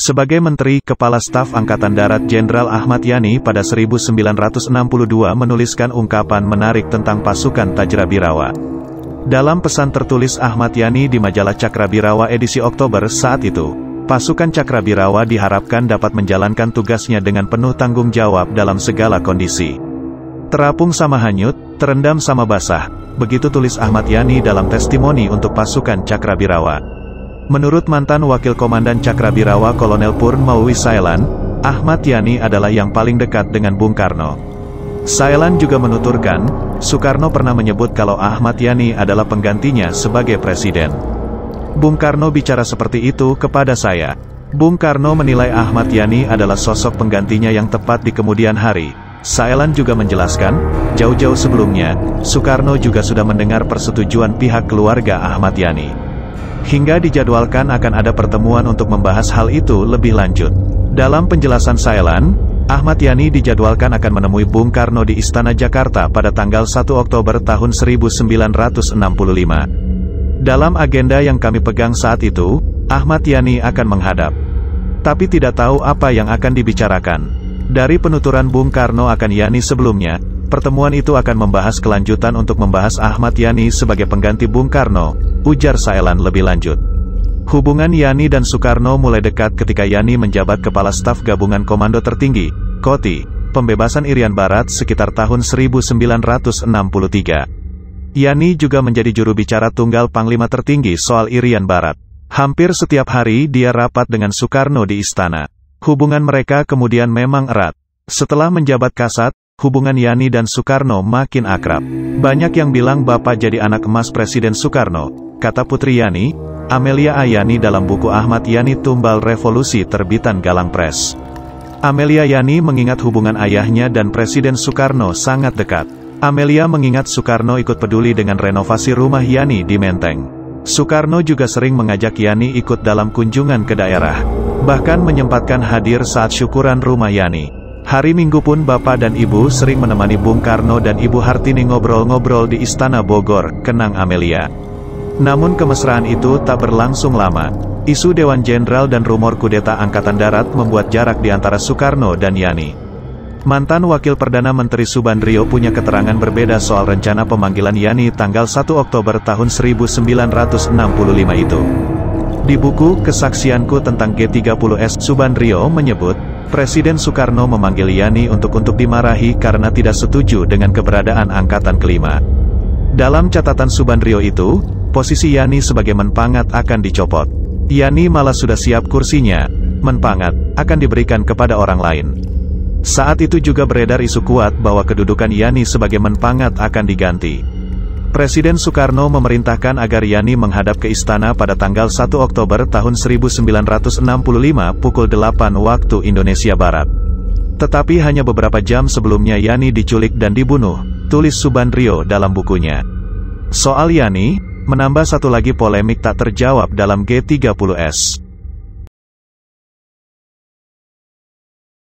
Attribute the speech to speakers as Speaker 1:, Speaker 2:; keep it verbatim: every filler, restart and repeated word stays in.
Speaker 1: Sebagai Menteri Kepala Staf Angkatan Darat Jenderal Ahmad Yani pada seribu sembilan ratus enam puluh dua menuliskan ungkapan menarik tentang pasukan Cakrawirawa. Dalam pesan tertulis Ahmad Yani di majalah Cakrawirawa edisi Oktober saat itu, pasukan Cakrawirawa diharapkan dapat menjalankan tugasnya dengan penuh tanggung jawab dalam segala kondisi. Terapung sama hanyut, terendam sama basah, begitu tulis Ahmad Yani dalam testimoni untuk pasukan Cakrawirawa. Menurut mantan Wakil Komandan Cakrawirawa Kolonel Purnmawi Sailan, Ahmad Yani adalah yang paling dekat dengan Bung Karno. Sailan juga menuturkan, Soekarno pernah menyebut kalau Ahmad Yani adalah penggantinya sebagai presiden. Bung Karno bicara seperti itu kepada saya. Bung Karno menilai Ahmad Yani adalah sosok penggantinya yang tepat di kemudian hari. Sailan juga menjelaskan, jauh-jauh sebelumnya, Soekarno juga sudah mendengar persetujuan pihak keluarga Ahmad Yani. Hingga dijadwalkan akan ada pertemuan untuk membahas hal itu lebih lanjut. Dalam penjelasan Sailan, Ahmad Yani dijadwalkan akan menemui Bung Karno di Istana Jakarta pada tanggal satu Oktober tahun seribu sembilan ratus enam puluh lima. Dalam agenda yang kami pegang saat itu, Ahmad Yani akan menghadap. Tapi tidak tahu apa yang akan dibicarakan. Dari penuturan Bung Karno akan Yani sebelumnya, pertemuan itu akan membahas kelanjutan untuk membahas Ahmad Yani sebagai pengganti Bung Karno, ujar Sailan lebih lanjut. Hubungan Yani dan Soekarno mulai dekat ketika Yani menjabat Kepala Staf Gabungan Komando Tertinggi, Koti, Pembebasan Irian Barat sekitar tahun seribu sembilan ratus enam puluh tiga. Yani juga menjadi juru bicara tunggal Panglima Tertinggi soal Irian Barat. Hampir setiap hari dia rapat dengan Soekarno di istana. Hubungan mereka kemudian memang erat. Setelah menjabat Kasat, hubungan Yani dan Soekarno makin akrab. Banyak yang bilang bapak jadi anak emas Presiden Soekarno, kata putri Yani, Amelia Yani dalam buku Ahmad Yani Tumbal Revolusi terbitan Galang Press. Amelia Yani mengingat hubungan ayahnya dan Presiden Soekarno sangat dekat. Amelia mengingat Soekarno ikut peduli dengan renovasi rumah Yani di Menteng. Soekarno juga sering mengajak Yani ikut dalam kunjungan ke daerah. Bahkan menyempatkan hadir saat syukuran rumah Yani. Hari Minggu pun bapak dan ibu sering menemani Bung Karno dan Ibu Hartini ngobrol-ngobrol di Istana Bogor, kenang Amelia. Namun kemesraan itu tak berlangsung lama. Isu Dewan Jenderal dan rumor kudeta Angkatan Darat membuat jarak di antara Soekarno dan Yani. Mantan Wakil Perdana Menteri Subandrio punya keterangan berbeda soal rencana pemanggilan Yani tanggal satu Oktober tahun seribu sembilan ratus enam puluh lima itu. Di buku Kesaksianku tentang G tiga puluh S, Subandrio menyebut, Presiden Soekarno memanggil Yani untuk untuk dimarahi karena tidak setuju dengan keberadaan Angkatan Kelima. Dalam catatan Subandrio itu, posisi Yani sebagai Menpangat akan dicopot. Yani malah sudah siap kursinya, Menpangat, akan diberikan kepada orang lain. Saat itu juga beredar isu kuat bahwa kedudukan Yani sebagai Menpangat akan diganti. Presiden Soekarno memerintahkan agar Yani menghadap ke istana pada tanggal satu Oktober tahun seribu sembilan ratus enam puluh lima pukul delapan waktu Indonesia Barat. Tetapi hanya beberapa jam sebelumnya Yani diculik dan dibunuh, tulis Subandrio dalam bukunya. Soal Yani, menambah satu lagi polemik tak terjawab dalam G tiga puluh S.